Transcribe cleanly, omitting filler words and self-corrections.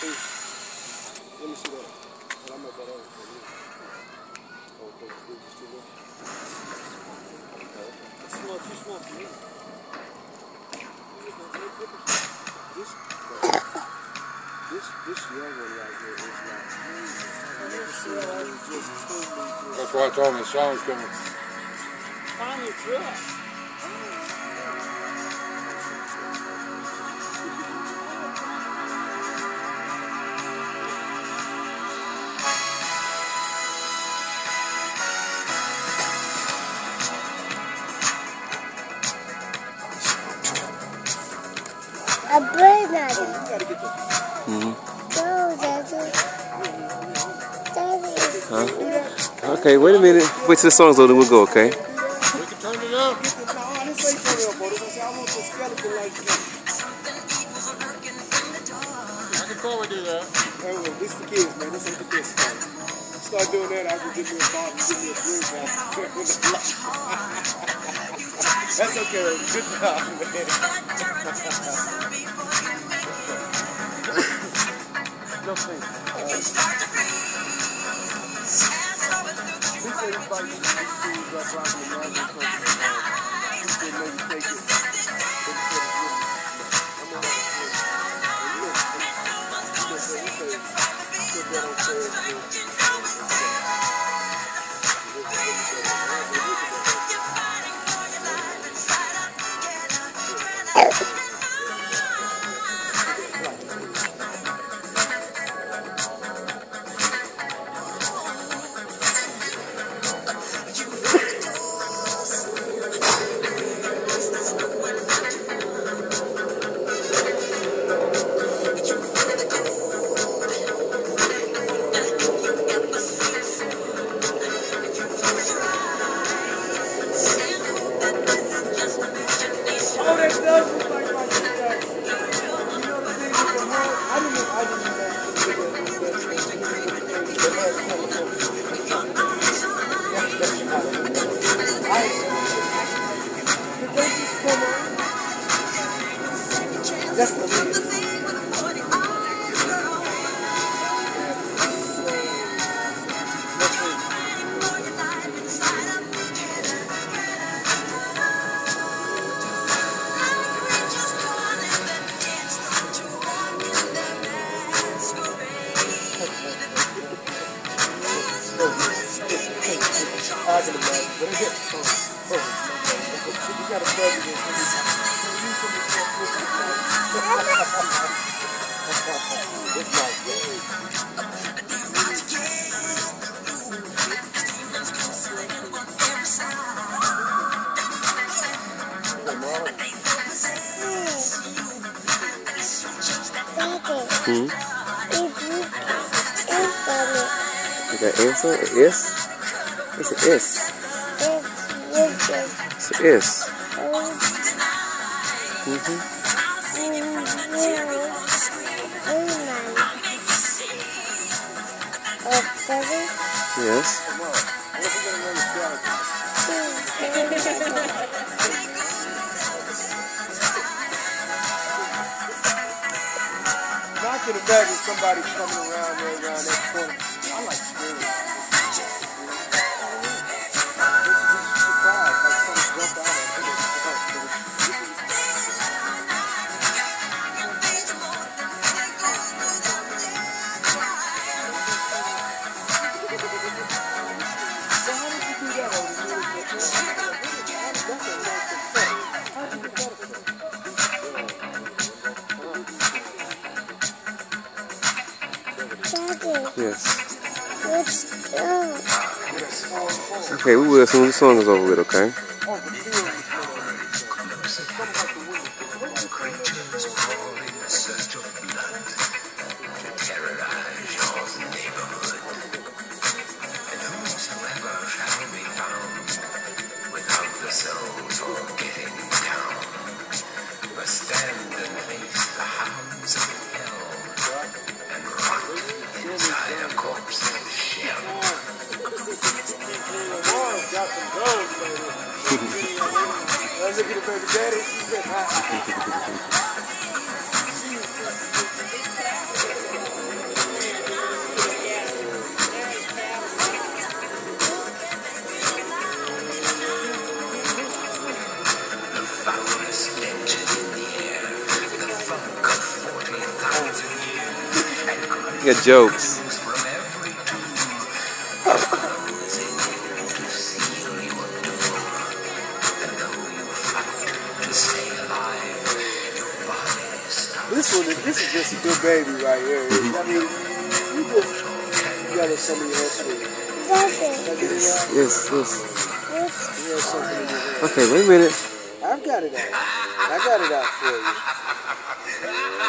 Let me see that. I'm gonna that over for you. Oh, okay. It's too little. It's small, too small for me. This young one right here is not. That's why I told him the song's coming. Finally, truck. A bird nugget. No, Daddy. Huh? Okay, wait a minute. Wait till the song's over, then we'll go, okay? We can turn it up. I didn't say turn it up, bro. I want the skeleton like this. I can probably do that. Hey, well, this for kids, man. This ain't the best thing. Start doing that, I can give me a ball and give me a drink, man. That's okay. Good job, man. No thanks. Is that answer? An S? It's an S. It's an S. Yes. Not to the back with somebody coming around there around that corner. I like screaming. Yes. Okay, we will as soon as the song is over with, okay? Look at the baby daddy. She said, You got jokes. This is just a good baby right here. I mean, you got some of your history. Yes. You have something in your hand. Okay, wait a minute. I've got it out. I got it out for you.